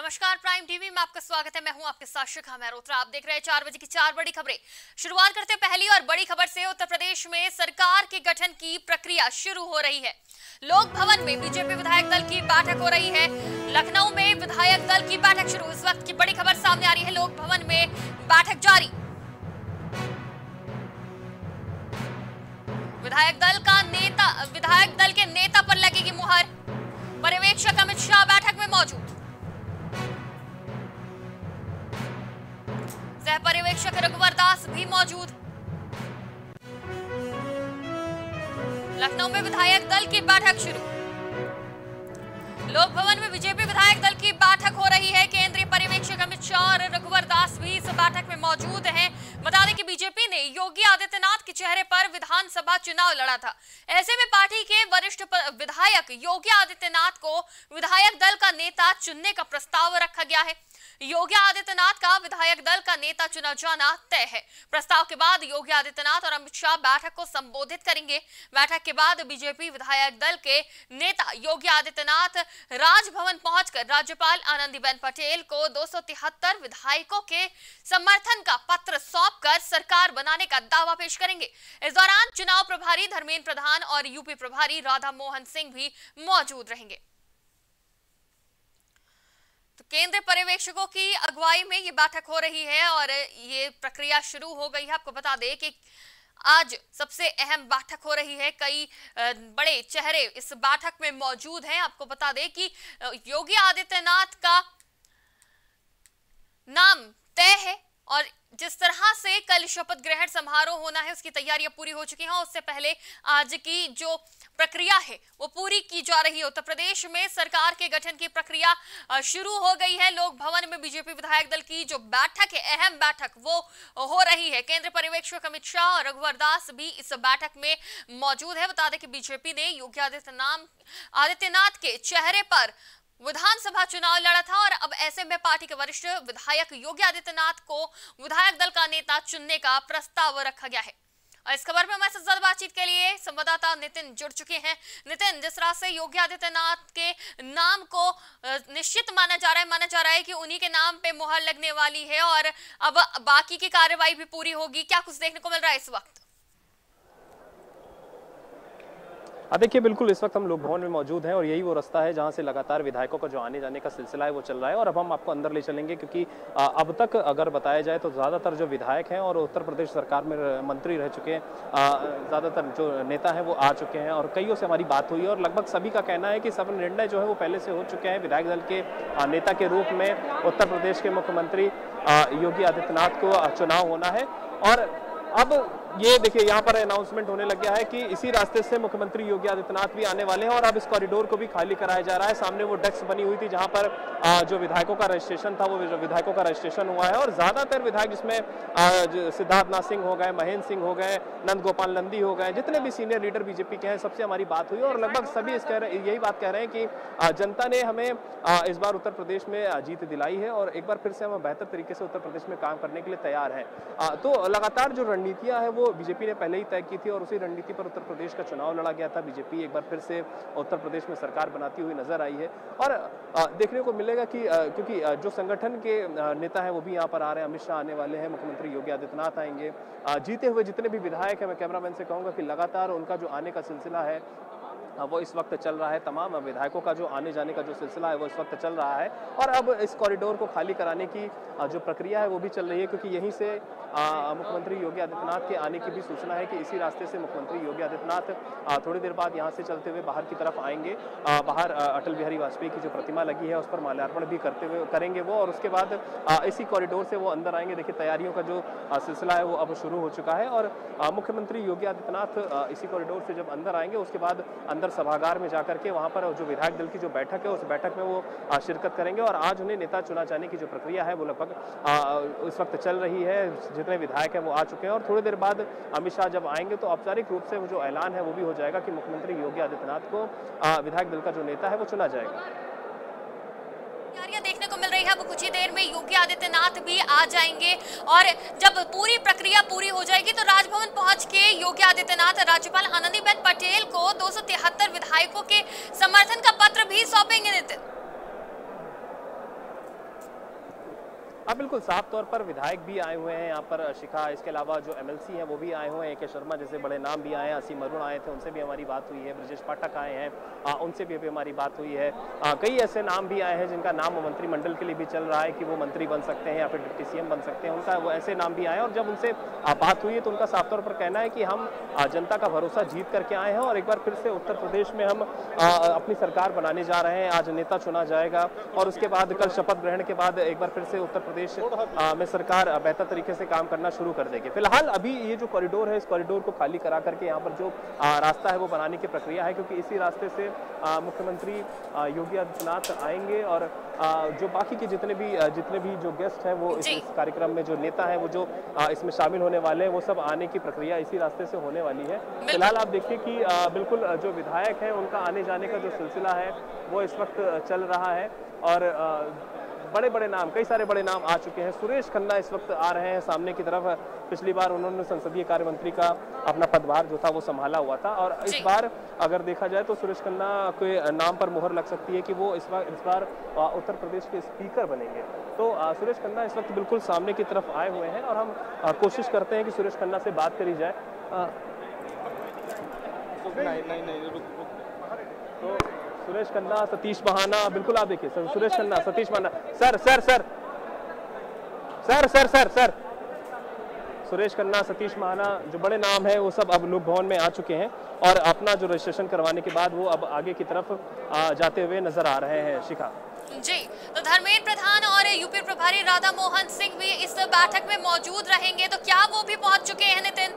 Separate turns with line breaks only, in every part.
नमस्कार, prime TV में आपका स्वागत है। मैं हूं आपके साथ शिखा मेहरोत्रा। आप देख रहे हैं 4 बजे की 4 बड़ी खबरें। शुरुआत करते हैं पहली और बड़ी खबर से। उत्तर प्रदेश में सरकार के गठन की प्रक्रिया शुरू हो रही है। लोक भवन में बीजेपी विधायक दल की बैठक हो रही है। लखनऊ में विधायक दल की बैठक शुरू। इस वक्त की बड़ी खबर सामने आ रही है। लोक भवन में बैठक जारी। विधायक दल के नेता पर लगेगी मुहर। पर्यवेक्षक अमित शाह बैठक में मौजूद। सह पर्यवेक्षक रघुवर दास भी मौजूद। लखनऊ में विधायक दल की बैठक शुरू। लोक भवन में बीजेपी विधायक दल की बैठक हो रही है। केंद्रीय पर्यवेक्षक अमित शाह और रघुवर दास भी इस बैठक में मौजूद हैं। बता दें कि बीजेपी ने योगी आदित्यनाथ के चेहरे पर विधानसभा चुनाव लड़ा था। ऐसे में पार्टी के वरिष्ठ विधायक योगी आदित्यनाथ को विधायक दल का नेता चुनने का प्रस्ताव रखा गया है। योगी आदित्यनाथ का विधायक दल का नेता चुना जाना तय है। प्रस्ताव के बाद योगी आदित्यनाथ और अमित शाह बैठक को संबोधित करेंगे। बैठक के बाद बीजेपी विधायक दल के नेता योगी आदित्यनाथ राजभवन पहुंचकर राज्यपाल आनंदीबेन पटेल को 273 विधायकों के समर्थन का पत्र सौंपकर सरकार बनाने का दावा पेश करेंगे। इस दौरान चुनाव प्रभारी धर्मेंद्र प्रधान और यूपी प्रभारी राधा मोहन सिंह भी मौजूद रहेंगे। तो केंद्रीय पर्यवेक्षकों की अगुवाई में ये बैठक हो रही है और ये प्रक्रिया शुरू हो गई है। आपको बता दें कि आज सबसे अहम बैठक हो रही है। कई बड़े चेहरे इस बैठक में मौजूद हैं। आपको बता दें कि योगी आदित्यनाथ का नाम तय है और जिस तरह से कल शपथ ग्रहण समारोह होना है उसकी तैयारियां पूरी हो चुकी हैं। उससे पहले आज की जो प्रक्रिया है वो पूरी की जा रही है। उत्तर प्रदेश में सरकार के गठन की प्रक्रिया शुरू हो गई है। लोक भवन में बीजेपी विधायक दल की जो बैठक है, अहम बैठक, वो हो रही है। केंद्रीय पर्यवेक्षक अमित शाह और रघुवर दास भी इस बैठक में मौजूद है। बता दें कि बीजेपी ने योगी आदित्यनाथ के चेहरे पर विधानसभा चुनाव लड़ा था और अब ऐसे में पार्टी के वरिष्ठ विधायक योगी आदित्यनाथ को विधायक दल का नेता चुनने का प्रस्ताव रखा गया है। और इस खबर में हमारे साथ ज्यादा बातचीत के लिए संवाददाता नितिन जुड़ चुके हैं। नितिन, जिस तरह से योगी आदित्यनाथ के नाम को निश्चित माना जा रहा है कि उन्हीं के नाम पे मुहर लगने वाली है और अब बाकी की कार्रवाई भी पूरी होगी, क्या कुछ देखने को मिल रहा है इस वक्त?
देखिए, बिल्कुल इस वक्त हम लोक भवन में मौजूद हैं और यही वो रास्ता है जहां से लगातार विधायकों का जो आने जाने का सिलसिला है वो चल रहा है। और अब हम आपको अंदर ले चलेंगे क्योंकि अब तक अगर बताया जाए तो ज़्यादातर जो विधायक हैं और उत्तर प्रदेश सरकार में मंत्री रह चुके हैं, ज़्यादातर जो नेता हैं वो आ चुके हैं और कईयों से हमारी बात हुई है और लगभग सभी का कहना है कि सब निर्णय जो है वो पहले से हो चुके हैं। विधायक दल के नेता के रूप में उत्तर प्रदेश के मुख्यमंत्री योगी आदित्यनाथ को चुनाव होना है। और अब ये देखिए, यहाँ पर अनाउंसमेंट होने लग गया है कि इसी रास्ते से मुख्यमंत्री योगी आदित्यनाथ भी आने वाले हैं और अब इस कॉरिडोर को भी खाली कराया जा रहा है। सामने वो डेस्क बनी हुई थी जहाँ पर जो विधायकों का रजिस्ट्रेशन था वो विधायकों का रजिस्ट्रेशन हुआ है और ज़्यादातर विधायक जिसमें सिद्धार्थनाथ सिंह हो गए, महेंद्र सिंह हो गए, नंद गोपाल नंदी हो गए, जितने भी सीनियर लीडर बीजेपी के हैं सबसे हमारी बात हुई और लगभग सभी यही बात कह रहे हैं कि जनता ने हमें इस बार उत्तर प्रदेश में जीत दिलाई है और एक बार फिर से हम बेहतर तरीके से उत्तर प्रदेश में काम करने के लिए तैयार हैं। तो लगातार जो रणनीतियाँ हैं वो बीजेपी ने पहले ही तय की थी और उसी रणनीति पर उत्तर प्रदेश का चुनाव लड़ा गया था। बीजेपी एक बार फिर से उत्तर प्रदेश में सरकार बनाती हुई नजर आई है और देखने को मिलेगा कि क्योंकि जो संगठन के नेता हैं वो भी यहाँ पर आ रहे हैं। अमित शाह आने वाले हैं, मुख्यमंत्री योगी आदित्यनाथ आएंगे, जीते हुए जितने भी विधायक हैं, मैं कैमरामैन से कहूँगा कि लगातार उनका जो आने का सिलसिला है वो इस वक्त चल रहा है। तमाम विधायकों का जो आने जाने का जो सिलसिला है वो इस वक्त चल रहा है और अब इस कॉरिडोर को खाली कराने की जो प्रक्रिया है वो भी चल रही है क्योंकि यहीं से मुख्यमंत्री योगी आदित्यनाथ के आने की भी सूचना है कि इसी रास्ते से मुख्यमंत्री योगी आदित्यनाथ थोड़ी देर बाद यहाँ से चलते हुए बाहर की तरफ आएंगे। बाहर अटल बिहारी वाजपेयी की जो प्रतिमा लगी है उस पर माल्यार्पण भी करेंगे वो और उसके बाद इसी कॉरिडोर से वो अंदर आएंगे। देखिए, तैयारियों का जो सिलसिला है वो अब शुरू हो चुका है और मुख्यमंत्री योगी आदित्यनाथ इसी कॉरिडोर से जब अंदर आएंगे उसके बाद अंदर सभागार में जाकर के वहां पर जो विधायक दल की जो बैठक है उस बैठक में वो शिरकत करेंगे और आज उन्हें नेता चुना जाने की जो प्रक्रिया है वो लगभग इस वक्त चल रही है। जितने विधायक हैं वो आ चुके हैं और थोड़ी देर बाद अमित शाह जब आएंगे तो औपचारिक रूप से वो जो ऐलान है वो भी हो जाएगा कि मुख्यमंत्री योगी आदित्यनाथ को विधायक दल का जो नेता है वो चुना जाएगा।
तैयारियां देखने को मिल रही है। अब कुछ ही देर में योगी आदित्यनाथ भी आ जाएंगे और जब पूरी प्रक्रिया पूरी हो जाएगी तो राजभवन पहुंच के योगी आदित्यनाथ राज्यपाल आनंदीबेन पटेल को 273 विधायकों के समर्थन का पत्र भी सौंपेंगे। नितिन,
हाँ बिल्कुल, साफ तौर पर विधायक भी आए हुए हैं यहाँ पर शिखा, इसके अलावा जो एमएलसी हैं वो भी आए हुए हैं, के शर्मा जैसे बड़े नाम भी आए हैं, असीम अरुण आए थे, उनसे भी हमारी बात हुई है, ब्रजेश पाठक आए हैं, उनसे भी अभी हमारी बात हुई है। कई ऐसे नाम भी आए हैं जिनका नाम मंत्रिमंडल के लिए भी चल रहा है कि वो मंत्री बन सकते हैं या फिर डिप्टी सीएम बन सकते हैं, उनका वो ऐसे नाम भी आए हैं। और जब उनसे बात हुई है तो उनका साफ तौर पर कहना है कि हम जनता का भरोसा जीत करके आए हैं और एक बार फिर से उत्तर प्रदेश में हम अपनी सरकार बनाने जा रहे हैं। आज नेता चुना जाएगा और उसके बाद कल शपथ ग्रहण के बाद एक बार फिर से उत्तर प्रदेश में सरकार बेहतर तरीके से काम करना शुरू कर देगी। फिलहाल अभी ये जो कॉरिडोर है, इस कॉरिडोर को खाली करा करके यहाँ पर जो रास्ता है वो बनाने की प्रक्रिया है, क्योंकि इसी रास्ते से मुख्यमंत्री योगी आदित्यनाथ आएंगे और जो बाकी के जितने भी जो गेस्ट हैं वो इस कार्यक्रम में जो नेता है वो जो इसमें शामिल होने वाले हैं वो सब आने की प्रक्रिया इसी रास्ते से होने वाली है। फिलहाल आप देखिए कि बिल्कुल जो विधायक हैं उनका आने जाने का जो सिलसिला है वो इस वक्त चल रहा है और बड़े बड़े नाम, कई सारे बड़े नाम आ चुके हैं। सुरेश खन्ना इस वक्त आ रहे हैं सामने की तरफ। पिछली बार उन्होंने संसदीय कार्य मंत्री का अपना पदभार जो था वो संभाला हुआ था और इस बार अगर देखा जाए तो सुरेश खन्ना के नाम पर मुहर लग सकती है कि वो इस बार उत्तर प्रदेश के स्पीकर बनेंगे। तो सुरेश खन्ना इस वक्त बिल्कुल सामने की तरफ आए हुए हैं और हम कोशिश करते हैं कि सुरेश खन्ना से बात करी जाए। तो सुरेश खन्ना, सतीश महाना, बिल्कुल आप देखिए Suresh Khanna, Satish Mahana, sir sir sir sir sir sir sir Suresh Khanna, Satish Mahana जो बड़े नाम है वो सब अब लोक भवन में आ चुके हैं और अपना जो रजिस्ट्रेशन करवाने के बाद वो अब आगे की तरफ जाते हुए नजर आ रहे हैं। शिखा
जी, तो धर्मेंद्र प्रधान और यूपी प्रभारी राधा मोहन सिंह भी इस बैठक में मौजूद रहेंगे, तो क्या वो भी पहुंच चुके हैं नितिन?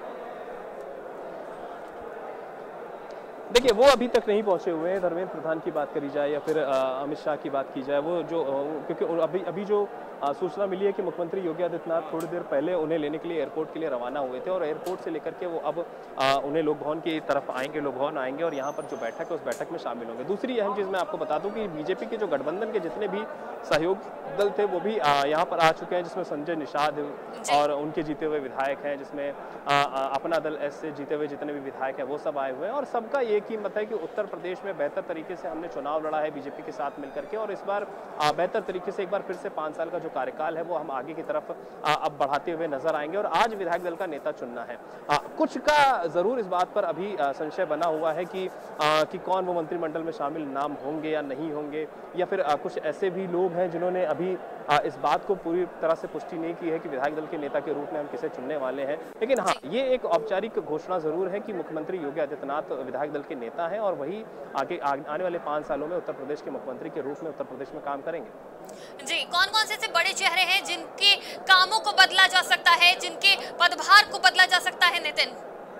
देखिए वो अभी तक नहीं पहुंचे हुए हैं। धर्मेंद्र प्रधान की बात करी जाए या फिर अमित शाह की बात की जाए, वो जो क्योंकि अभी जो सूचना मिली है कि मुख्यमंत्री योगी आदित्यनाथ थोड़ी देर पहले उन्हें लेने के लिए एयरपोर्ट के लिए रवाना हुए थे और एयरपोर्ट से लेकर के वो अब उन्हें लोक भवन की तरफ आएंगे, लोक भवन आएंगे और यहाँ पर जो बैठक है उस बैठक में शामिल होंगे। दूसरी अहम चीज़ मैं आपको बता दूं कि बीजेपी के जो गठबंधन के जितने भी सहयोग दल थे वो भी यहाँ पर आ चुके हैं, जिसमें संजय निषाद और उनके जीते हुए विधायक हैं, जिसमें अपना दल एस से जीते हुए जितने भी विधायक हैं वो सब आए हुए हैं और सबका एक ही मत है कि उत्तर प्रदेश में बेहतर तरीके से हमने चुनाव लड़ा है बीजेपी के साथ मिलकर के और इस बार बेहतर तरीके से एक बार फिर से 5 साल का जो कार्यकाल है वो हम आगे की तरफ अब बढ़ाते हुए नजर आएंगे और आज विधायक दल का नेता चुनना है। कुछ का जरूर इस बात पर अभी संशय बना हुआ है कि कौन वो मंत्रिमंडल में शामिल नाम होंगे या नहीं होंगे या फिर कुछ ऐसे भी लोग हैं जिन्होंने अभी इस बात को पूरी तरह से पुष्टि नहीं की है कि विधायक दल के नेता के रूप में हम किसे चुनने वाले हैं। लेकिन हाँ, ये एक औपचारिक घोषणा जरूर है कि मुख्यमंत्री योगी आदित्यनाथ विधायक दल के नेता हैं और वही आने वाले 5 सालों में उत्तर प्रदेश के मुख्यमंत्री के रूप में उत्तर प्रदेश में काम करेंगे।
जी, कौन कौन से बड़े चेहरे हैं जिनके कामों को बदला जा सकता है, जिनके पदभार को बदला जा सकता है नितिन?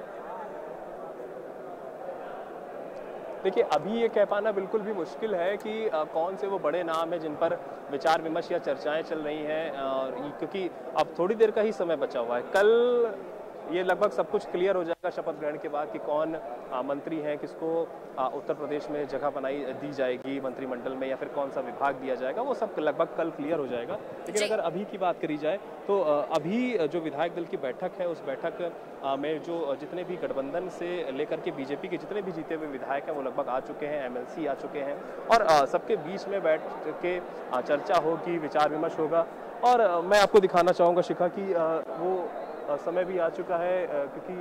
देखिए अभी ये कह पाना बिल्कुल भी मुश्किल है कि कौन से वो बड़े नाम हैं जिन पर विचार विमर्श या चर्चाएं चल रही हैं क्योंकि अब थोड़ी देर का ही समय बचा हुआ है। कल ये लगभग सब कुछ क्लियर हो जाएगा शपथ ग्रहण के बाद कि कौन मंत्री हैं, किसको उत्तर प्रदेश में जगह बनाई दी जाएगी मंत्रिमंडल में या फिर कौन सा विभाग दिया जाएगा, वो सब लगभग कल क्लियर हो जाएगा। लेकिन अगर अभी की बात करी जाए तो अभी जो विधायक दल की बैठक है उस बैठक में जो जितने भी गठबंधन से लेकर के बीजेपी के जितने भी जीते हुए विधायक हैं वो लगभग आ चुके हैं, एमएलसी आ चुके हैं और सबके बीच में बैठ के चर्चा होगी, विचार विमर्श होगा। और मैं आपको दिखाना चाहूँगा शिखा कि वो समय भी आ चुका है क्योंकि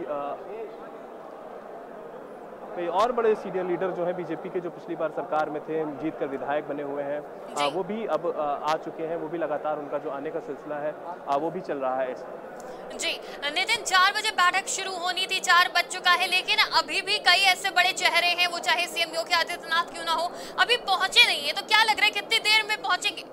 कई और बड़े सीनियर लीडर जो हैं बीजेपी के, जो पिछली बार सरकार में थे, जीत कर विधायक बने हुए हैं, वो भी अब आ चुके हैं। वो भी लगातार उनका जो आने का सिलसिला है वो भी चल रहा है।
जी नितिन, 4 बजे बैठक शुरू होनी थी, 4 बज चुका है, लेकिन अभी भी कई ऐसे बड़े चेहरे हैं, वो चाहे सीएम योगी आदित्यनाथ क्यों ना हो, अभी पहुंचे नहीं है। तो क्या लग रहा है कितनी देर में पहुंचेंगे?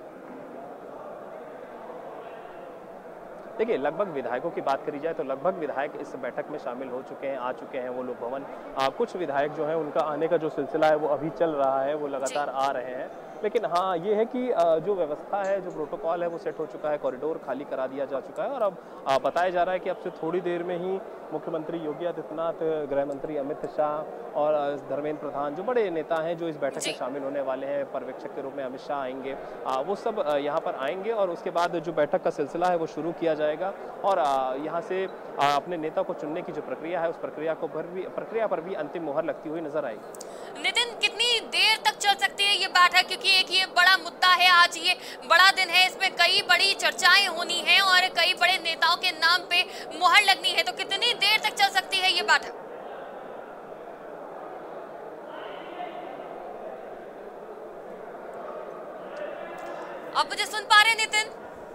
देखिए लगभग विधायकों की बात करी जाए तो लगभग विधायक इस बैठक में शामिल हो चुके हैं, आ चुके हैं वो लोक भवन। कुछ विधायक जो हैं उनका आने का जो सिलसिला है वो अभी चल रहा है, वो लगातार आ रहे हैं। लेकिन हाँ ये है कि जो व्यवस्था है, जो प्रोटोकॉल है वो सेट हो चुका है, कॉरिडोर खाली करा दिया जा चुका है और अब बताया जा रहा है कि अब से थोड़ी देर में ही मुख्यमंत्री योगी आदित्यनाथ, गृह मंत्री अमित शाह और धर्मेंद्र प्रधान जो बड़े नेता हैं जो इस बैठक में शामिल होने वाले हैं, पर्यवेक्षक के रूप में अमित शाह आएंगे, वो सब यहाँ पर आएंगे और उसके बाद जो बैठक का सिलसिला है वो शुरू किया जाएगा और यहाँ से अपने नेता को चुनने की जो प्रक्रिया है उस प्रक्रिया पर भी अंतिम मुहर लगती हुई नजर आएगी।
नितिन, कितनी देर तक चल सकती है ये बैठक, क्योंकि एक ये बड़ा मुद्दा है, आज ये बड़ा दिन है, इसमें कई बड़ी चर्चाएं होनी है और कई बड़े नेताओं के नाम पे मुहर लगनी है, तो कितनी देर तक चल सकती है ये बैठक? आप मुझे सुन पा रहे हैं नितिन?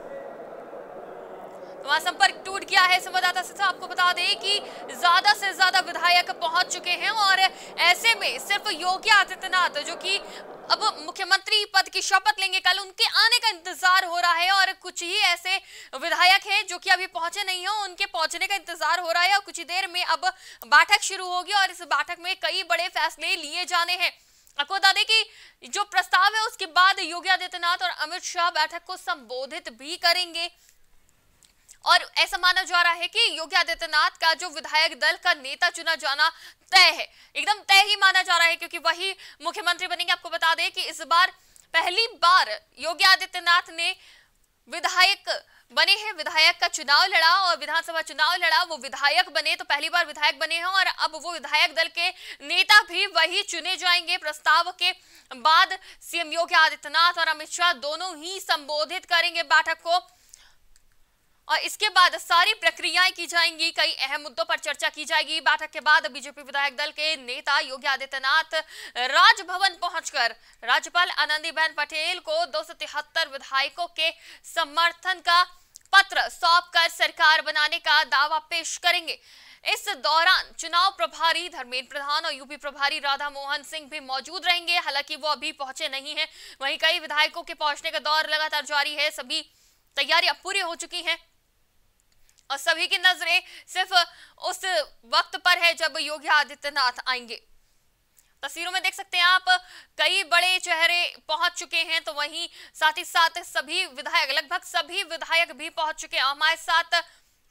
वहां संपर्क टूट गया है संवाददाता से। आपको बता दें कि ज्यादा से ज्यादा विधायक पहुंच चुके हैं और ऐसे में सिर्फ योगी आदित्यनाथ जो कि अब मुख्यमंत्री पद की शपथ लेंगे कल, उनके आने का इंतजार हो रहा है और कुछ ही ऐसे विधायक हैं जो कि अभी पहुंचे नहीं हो, उनके पहुंचने का इंतजार हो रहा है और कुछ ही देर में अब बैठक शुरू होगी और इस बैठक में कई बड़े फैसले लिए जाने हैं। आपको बता दें कि जो प्रस्ताव है उसके बाद योगी आदित्यनाथ और अमित शाह बैठक को संबोधित भी करेंगे और ऐसा माना जा रहा है कि योगी आदित्यनाथ का जो विधायक दल का नेता चुना जाना तय है, एकदम तय ही माना जा रहा है, क्योंकि वही मुख्यमंत्री बनेंगे। आपको बता दें कि इस बार पहली बार योगी आदित्यनाथ ने विधायक बने हैं, विधायक का चुनाव लड़ा और विधानसभा चुनाव लड़ा, वो विधायक बने, तो पहली बार विधायक बने हैं और अब वो विधायक दल के नेता भी वही चुने जाएंगे। प्रस्ताव के बाद सीएम योगी आदित्यनाथ और अमित शाह दोनों ही संबोधित करेंगे बैठक को और इसके बाद सारी प्रक्रियाएं की जाएंगी, कई अहम मुद्दों पर चर्चा की जाएगी। बैठक के बाद बीजेपी विधायक दल के नेता योगी आदित्यनाथ राजभवन पहुंचकर राज्यपाल आनंदीबेन पटेल को 273 विधायकों के समर्थन का पत्र सौंपकर सरकार बनाने का दावा पेश करेंगे। इस दौरान चुनाव प्रभारी धर्मेंद्र प्रधान और यूपी प्रभारी राधा मोहन सिंह भी मौजूद रहेंगे, हालांकि वो अभी पहुंचे नहीं है। वहीं कई विधायकों के पहुंचने का दौर लगातार जारी है, सभी तैयारियां पूरी हो चुकी हैं और सभी की नजरें सिर्फ उस वक्त पर है जब योगी आदित्यनाथ आएंगे। तस्वीरों में देख सकते हैं आप, कई बड़े चेहरे पहुंच चुके हैं, तो वहीं साथ ही साथ सभी विधायक, लगभग सभी विधायक भी पहुंच चुके हैं। हमारे साथ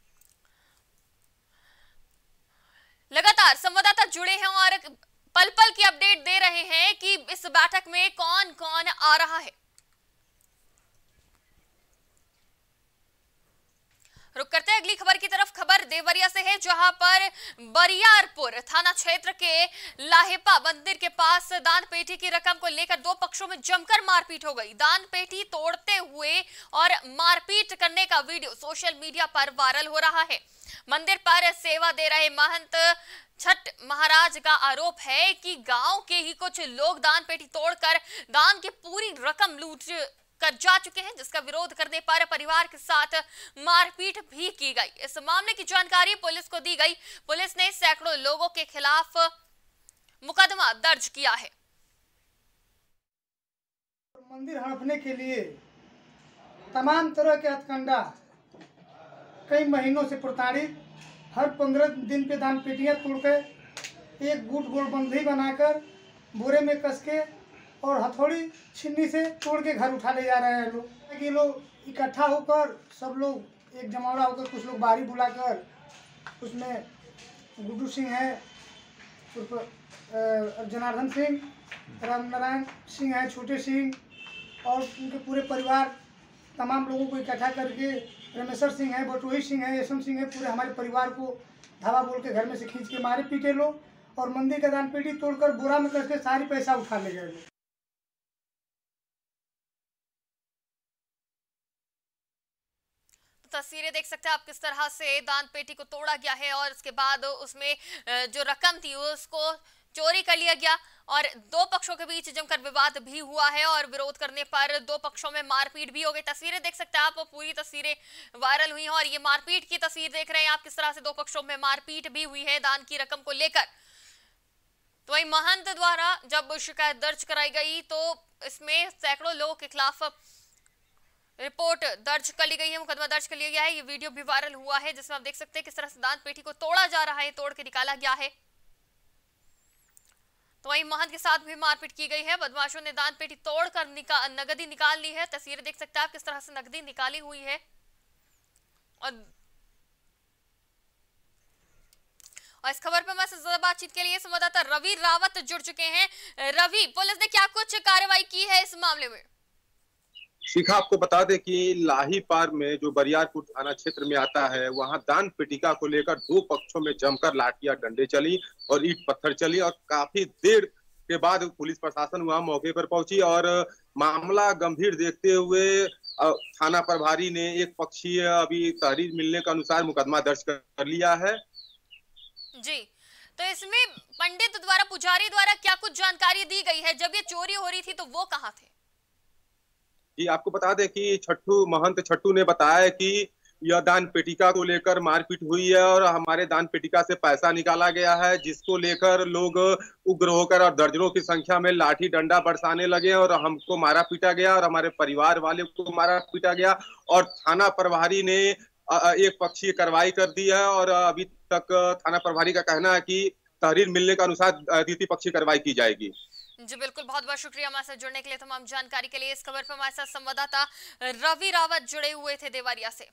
लगातार संवाददाता जुड़े हैं और पल पल की अपडेट दे रहे हैं कि इस बैठक में कौन कौन आ रहा है। रुक करते हैं अगली खबर की तरफ। खबर देवरिया से है, जहां पर बरियारपुर थाना क्षेत्र के लाहेपा मंदिर के पास दान पेटी की रकम को लेकर दो पक्षों में जमकर मारपीट हो गई। दान पेटी तोड़ते हुए और मारपीट करने का वीडियो सोशल मीडिया पर वायरल हो रहा है। मंदिर पर सेवा दे रहे महंत छठ महाराज का आरोप है कि गांव के ही कुछ लोग दान पेटी तोड़कर दान की पूरी रकम लूट कर जा चुके हैं, जिसका विरोध करने पर परिवार के साथ मारपीट भी की गई। इस मामले की जानकारी पुलिस को दी गई। पुलिस ने सैकड़ों लोगों के खिलाफ मुकदमा दर्ज किया है।
मंदिर हड़पने के लिए तमाम तरह के हथकंडा कई महीनों से प्रताड़ित, हर 15 दिन पे दान पेटियां तोड़कर एक गुट गोलबंदी बनाकर बोरे में कस के और हथौड़ी छिन्नी से तोड़ के घर उठा ले जा रहे हैं लोग। ये लोग इकट्ठा होकर सब लोग एक जमावड़ा होकर, कुछ लोग बाहरी बुलाकर, उसमें गुड्डू सिंह है, जनार्दन सिंह, रामनारायण सिंह है, छोटे सिंह और उनके पूरे परिवार, तमाम लोगों को इकट्ठा करके रमेश्वर सिंह है, बटोही सिंह है, यशवंत सिंह है, पूरे हमारे परिवार को धावा बोल के घर में से खींच के मारे पीटे लोग और मंदिर का दान पेटी तोड़कर बोरा में करके सारी पैसा उठा ले गए लोग।
तस्वीरें देख सकते हैं आप किस तरह से दान पेटी को तोड़ा गया है और उसके बाद उसमें जो रकम थी उसको चोरी कर लिया गया और दो पक्षों के बीच जमकर विवाद भी हुआ है और विरोध करने पर दो पक्षों में मारपीट भी हो गई। तस्वीरें देख सकते हैं आप, पूरी तस्वीरें वायरल हुई हैं और ये मारपीट की तस्वीर देख रहे हैं आप, किस तरह से दो पक्षों में मारपीट भी हुई है दान की रकम को लेकर। तो वही महंत द्वारा जब शिकायत दर्ज कराई गई तो इसमें सैकड़ों लोगों के खिलाफ रिपोर्ट दर्ज कर ली गई है, मुकदमा दर्ज कर लिया गया है। ये वीडियो भी वायरल हुआ है जिसमें आप देख सकते हैं किस तरह से दान पेटी को तोड़ा जा रहा है, तोड़ के निकाला गया है। तो वहीं महंत के साथ भी मारपीट की गई है। बदमाशों ने दान पेटी तोड़कर नगदी निकाल ली है। तस्वीरें देख सकते हैं आप किस तरह से नगदी निकाली हुई है। और इस खबर पर हमारे ज्यादा बातचीत के लिए संवाददाता रवि रावत जुड़ चुके हैं। रवि, पुलिस ने क्या कुछ कार्रवाई की है इस मामले में?
शिखा, आपको बता दें कि लाही पार में जो बरियारपुर थाना क्षेत्र में आता है, वहां दान पेटिका को लेकर दो पक्षों में जमकर लाठियां डंडे चली और ईंट पत्थर चली और काफी देर के बाद पुलिस प्रशासन वहां मौके पर पहुंची और मामला गंभीर देखते हुए थाना प्रभारी ने एक पक्षीय अभी तहरीर मिलने के अनुसार मुकदमा दर्ज कर लिया है।
जी, तो इसमें पंडित द्वारा, पुजारी द्वारा क्या कुछ जानकारी दी गई है? जब ये चोरी हो रही थी तो वो कहाँ थे?
जी, आपको बता दें कि महंत छट्टू ने बताया कि यह दान पेटिका को लेकर मारपीट हुई है और हमारे दान पेटिका से पैसा निकाला गया है, जिसको लेकर लोग उग्र होकर और दर्जनों की संख्या में लाठी डंडा बरसाने लगे और हमको मारा पीटा गया और हमारे परिवार वाले को मारा पीटा गया और थाना प्रभारी ने एक पक्षीय कार्रवाई कर दी है और अभी तक थाना प्रभारी का कहना है कि तहरीर मिलने के अनुसार द्वितीय पक्षीय कार्रवाई की जाएगी।
जी बिल्कुल, बहुत बहुत शुक्रिया हमारे साथ जुड़ने के लिए, तमाम जानकारी के लिए। इस खबर पर हमारे साथ संवाददाता रवि रावत जुड़े हुए थे देवरिया से।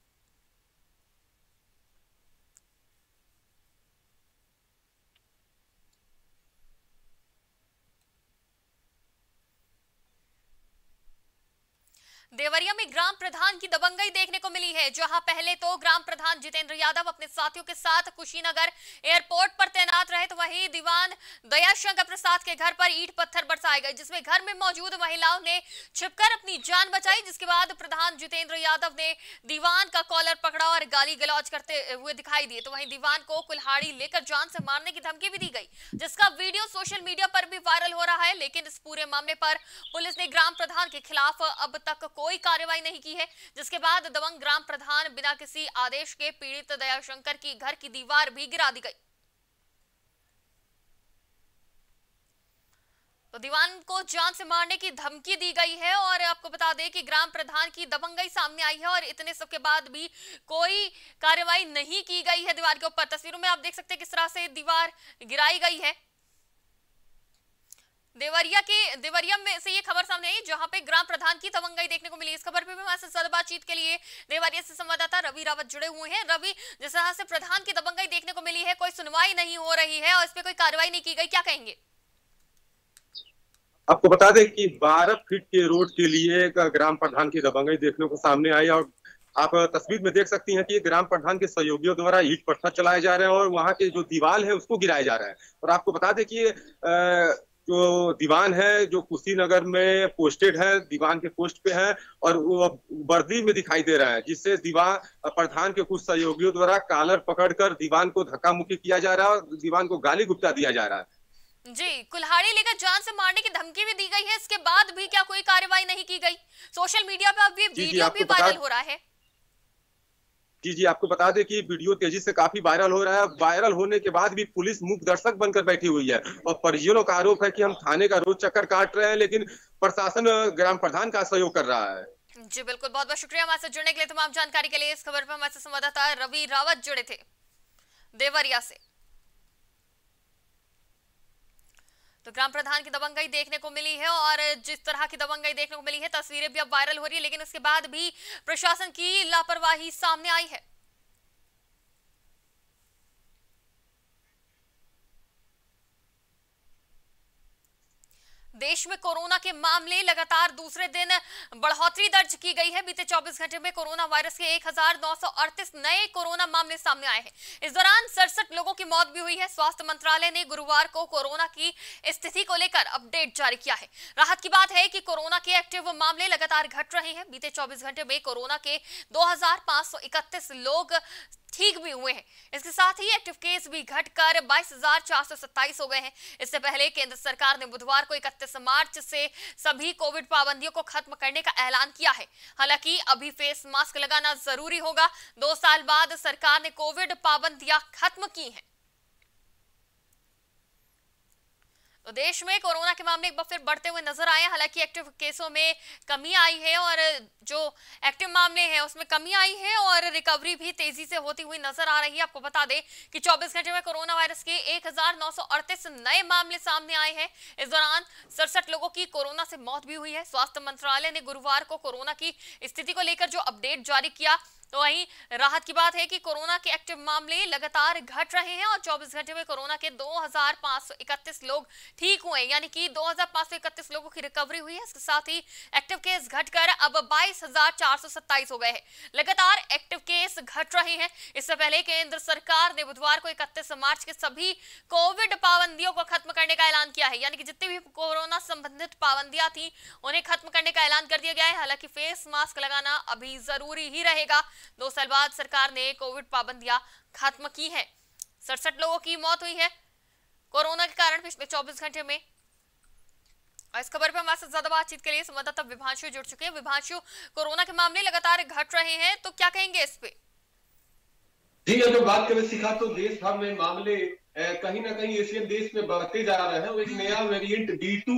देवरिया में ग्राम प्रधान की दबंगई देखने को मिली है, जहां पहले तो ग्राम प्रधान जितेंद्र यादव अपने साथियों के साथ कुशीनगर एयरपोर्ट पर तैनात रहे, तो वहीं दीवान दयाशंकर प्रसाद के घर पर ईंट पत्थर बरसाए गए, जिसमें घर में मौजूद महिलाओं ने छिपकर अपनी जान बचाई। जिसके बाद प्रधान जितेंद्र यादव ने दीवान का कॉलर पकड़ा और गाली गलौज करते हुए दिखाई दिए। तो वहीं दीवान को कुल्हाड़ी लेकर जान से मारने की धमकी भी दी गई, जिसका वीडियो सोशल मीडिया पर भी वायरल हो रहा है। लेकिन इस पूरे मामले पर पुलिस ने ग्राम प्रधान के खिलाफ अब तक कोई कार्रवाई नहीं की है, जिसके बाद दबंग ग्राम प्रधान बिना किसी आदेश के पीड़ित दयाशंकर की घर की दीवार भी गिरा दी गई। तो दीवान को जान से मारने की धमकी दी गई है और आपको बता दें कि ग्राम प्रधान की दबंगई सामने आई है और इतने सब के बाद भी कोई कार्रवाई नहीं की गई है दीवार के ऊपर। तस्वीरों में आप देख सकते हैं किस तरह से दीवार गिराई गई है। देवरिया में से ये खबर सामने आई जहां पे ग्राम प्रधान की दबंगई देखने को मिली। इस खबर पे भी हमारे साथ बातचीत के लिए देवरिया से संवाददाता रवि रावत जुड़े हुए हैं। रवि, जिस तरह से प्रधान की दबंगई देखने को मिली है, कोई सुनवाई नहीं हो रही है और इस पे कोई कार्रवाई नहीं की गई, क्या कहेंगे?
आपको बता दें कि 12 फीट के रोड के लिए एक ग्राम प्रधान की दबंगई देखने को सामने आई और आप तस्वीर में देख सकती हैं कि ग्राम प्रधान के सहयोगियों द्वारा ईंट पत्थर चलाए जा रहे हैं और वहां के जो दीवार है उसको गिराया जा रहा है। और आपको बता दें कि जो दीवान है जो कुशीनगर में पोस्टेड है, दीवान के पोस्ट पे है और वो वर्दी में दिखाई दे रहा है, जिससे दीवान प्रधान के कुछ सहयोगियों द्वारा कॉलर पकड़कर दीवान को धक्का मुक्की किया जा रहा है और दीवान को गाली गुप्ता दिया जा रहा है।
जी, कुल्हाड़ी लेकर जान से मारने की धमकी भी दी गई है, इसके बाद भी क्या कोई कार्रवाई नहीं की गई? सोशल मीडिया पर अभी वीडियो भी वायरल हो रहा है।
जी, आपको बता दें कि वीडियो तेजी से काफी वायरल हो रहा है। वायरल होने के बाद भी पुलिस मूक दर्शक बनकर बैठी हुई है और परिजनों का आरोप है कि हम थाने का रोज चक्कर काट रहे हैं, लेकिन प्रशासन ग्राम प्रधान का सहयोग कर रहा है।
जी बिल्कुल, बहुत बहुत शुक्रिया हमारे साथ जुड़ने के लिए, तमाम जानकारी के लिए। इस खबर पर हमारे साथ संवाददाता रवि रावत जुड़े थे देवरिया से। तो ग्राम प्रधान की दबंगई देखने को मिली है और जिस तरह की दबंगई देखने को मिली है, तस्वीरें भी अब वायरल हो रही है, लेकिन उसके बाद भी प्रशासन की लापरवाही सामने आई है। देश में कोरोना के मामले लगातार दूसरे दिन बढ़ोतरी दर्ज की गई है। बीते 24 घंटे में कोरोना वायरस के 1938 नए कोरोना मामले सामने आए हैं। इस दौरान 67 लोगों की मौत भी हुई है। स्वास्थ्य मंत्रालय ने गुरुवार को कोरोना की स्थिति को लेकर अपडेट जारी किया है। राहत की बात है कि कोरोना के एक्टिव मामले लगातार घट रहे हैं। बीते 24 घंटे में कोरोना के 2531 लोग ठीक भी हुए हैं। इसके साथ ही एक्टिव केस भी घटकर 22,427 हो गए हैं। इससे पहले केंद्र सरकार ने बुधवार को 31 मार्च से सभी कोविड पाबंदियों को खत्म करने का ऐलान किया है। हालांकि अभी फेस मास्क लगाना जरूरी होगा। 2 साल बाद सरकार ने कोविड पाबंदियां खत्म की हैं। तो देश में कोरोना के मामले एक बार फिर बढ़ते हुए नजर आए। हालांकि एक्टिव केसों में कमी आई है और जो एक्टिव मामले हैं उसमें कमी आई है और रिकवरी भी तेजी से होती हुई नजर आ रही है। आपको बता दें कि 24 घंटे में कोरोना वायरस के 1938 नए मामले सामने आए हैं। इस दौरान 67 लोगों की कोरोना से मौत भी हुई है। स्वास्थ्य मंत्रालय ने गुरुवार को कोरोना की स्थिति को लेकर जो अपडेट जारी किया तो वहीं राहत की बात है कि कोरोना के एक्टिव मामले लगातार घट रहे हैं और 24 घंटे में कोरोना के 2531 लोग ठीक हुए, यानी कि 2531 लोगों की रिकवरी हुई है। इसके साथ ही एक्टिव केस घटकर अब 22,427 हो गए हैं। लगातार एक्टिव केस घट रहे हैं। इससे पहले केंद्र सरकार ने बुधवार को 31 मार्च के सभी कोविड पाबंदियों को खत्म करने का ऐलान किया है, यानी कि जितनी भी कोरोना संबंधित पाबंदियां थी उन्हें खत्म करने का ऐलान कर दिया गया है। हालांकि फेस मास्क लगाना अभी जरूरी ही रहेगा। 2 साल बाद सरकार ने कोविड पाबंदियां खत्म की है। 67 लोगों की मौत हुई है कोरोना के कारण पिछले 24 घंटे में। और इस खबर पर हमारे साथ ज्यादा बातचीत के लिए संवाददाता विभांशु जुड़ चुके हैं। विभांशु, कोरोना के मामले लगातार घट रहे हैं, तो क्या कहेंगे इस पे?
जी, अगर बात करें शिखा, तो देश भर में मामले कहीं ना कहीं एशियन देश में बढ़ते जा रहे हैं। एक नया वेरिएंट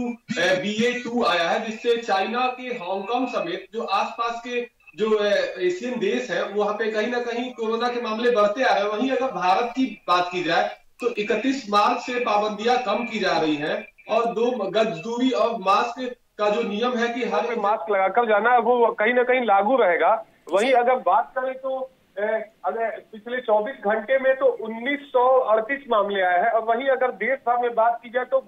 BA.2 आया है, जिससे चाइना के हांगकांग समेत जो आसपास के जो एशियन देश है वहां पे कहीं ना कहीं कोरोना के मामले बढ़ते आ रहे हैं। वहीं अगर भारत की बात की जाए तो 31 मार्च से पाबंदियां कम की जा रही हैं और 2 गज दूरी और मास्क का जो नियम है कि हर मास्क लगाकर जाना है वो कहीं ना कहीं लागू रहेगा। वहीं अगर बात करें तो अगर पिछले 24 घंटे में तो 1938 मामले आए हैं और वहीं अगर देश भर में बात की जाए तो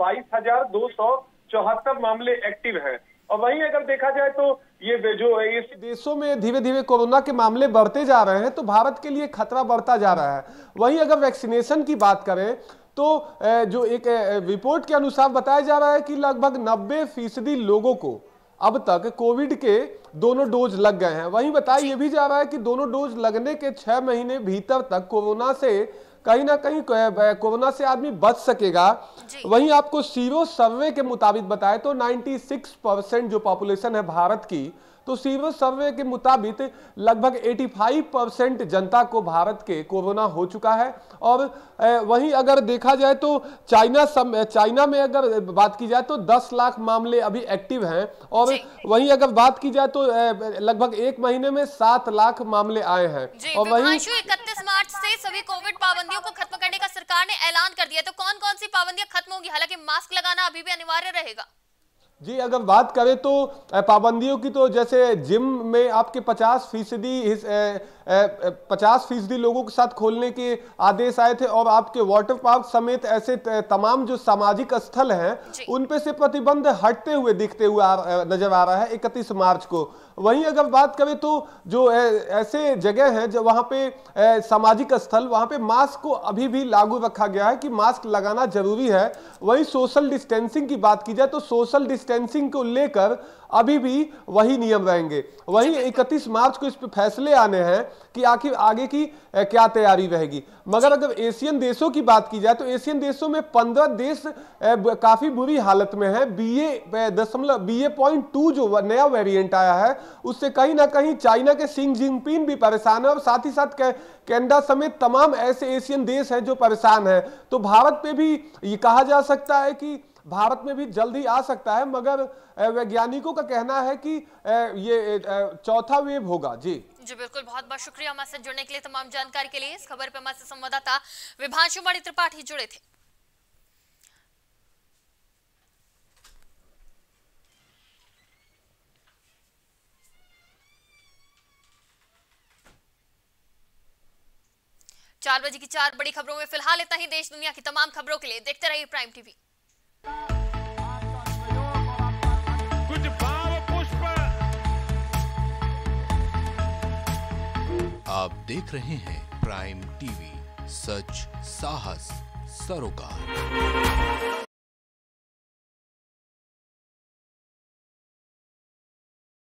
22,274 मामले एक्टिव हैं। और वहीं अगर देखा जाए तो ये जो इस देशों में धीरे धीरे कोरोना के मामले बढ़ते जा रहे हैं तो भारत के लिए खतरा बढ़ता जा रहा है। वहीं अगर वैक्सीनेशन की बात करें तो जो एक रिपोर्ट के अनुसार बताया जा रहा है कि लगभग 90% लोगों को अब तक कोविड के दोनों डोज लग गए हैं। वहीं बताया यह भी जा रहा है कि दोनों डोज लगने के 6 महीने भीतर तक कोरोना से कहीं ना कहीं कोरोना से आदमी बच सकेगा। वहीं आपको सीरो सर्वे के मुताबिक बताए तो 96% जो पॉपुलेशन है भारत की, तो सीरो सर्वे के मुताबिक लगभग 85% जनता को भारत के कोरोना हो चुका है। और वहीं अगर देखा जाए तो चाइना में अगर बात की जाए तो 10 लाख मामले अभी एक्टिव हैं और वहीं अगर बात की जाए तो लगभग 1 महीने में 7 लाख मामले आए हैं।
और वहीं 31 मार्च से सभी कोविड पाबंदियों को खत्म करने का सरकार ने ऐलान कर दिया। तो कौन कौन सी पाबंदियां खत्म होंगी? हालांकि मास्क लगाना अभी भी अनिवार्य रहेगा।
जी, अगर बात करें तो पाबंदियों की तो जैसे जिम में आपके 50% लोगों के साथ खोलने के आदेश आए थे और आपके वाटर पार्क समेत ऐसे तमाम जो सामाजिक स्थल हैं उन पे से प्रतिबंध हटते हुए दिखते हुए नजर आ रहा है 31 मार्च को। वहीं अगर बात करें तो जो ऐसे जगह हैं जो वहां पे सामाजिक स्थल, वहां पे मास्क को अभी भी लागू रखा गया है कि मास्क लगाना जरूरी है। वहीं सोशल डिस्टेंसिंग की बात की जाए तो सोशल डिस्टेंसिंग को लेकर अभी भी वही नियम रहेंगे। वहीं 31 मार्च को इस पे फैसले आने हैं कि आखिर आगे की क्या तैयारी रहेगी। मगर अगर एशियन देशों की बात की जाए तो एशियन देशों में 15 देश काफी बुरी हालत में है। BA.2 जो नया वेरिएंट आया है उससे कहीं ना कहीं चाइना के शी जिनपिंग भी परेशान है और साथ ही साथ कनाडा समेत तमाम ऐसे एशियन देश हैं जो परेशान हैं। तो भारत पे भी ये कहा जा सकता है कि भारत में भी जल्द ही आ सकता है, मगर वैज्ञानिकों का कहना है कि ये चौथा वेव होगा। जी
बिल्कुल, बहुत बहुत शुक्रिया हमारे साथ जुड़ने के लिए, तमाम जानकारी के लिए। इस खबर पर हमारे संवाददाता विभांशु मणि त्रिपाठी जुड़े थे। चार बजे की 4 बड़ी खबरों में फिलहाल इतना ही। देश दुनिया की तमाम खबरों के लिए देखते रहिए प्राइम टीवी।
कुछ भाव पुष्प। आप देख रहे हैं प्राइम टीवी, सच साहस सरोकार।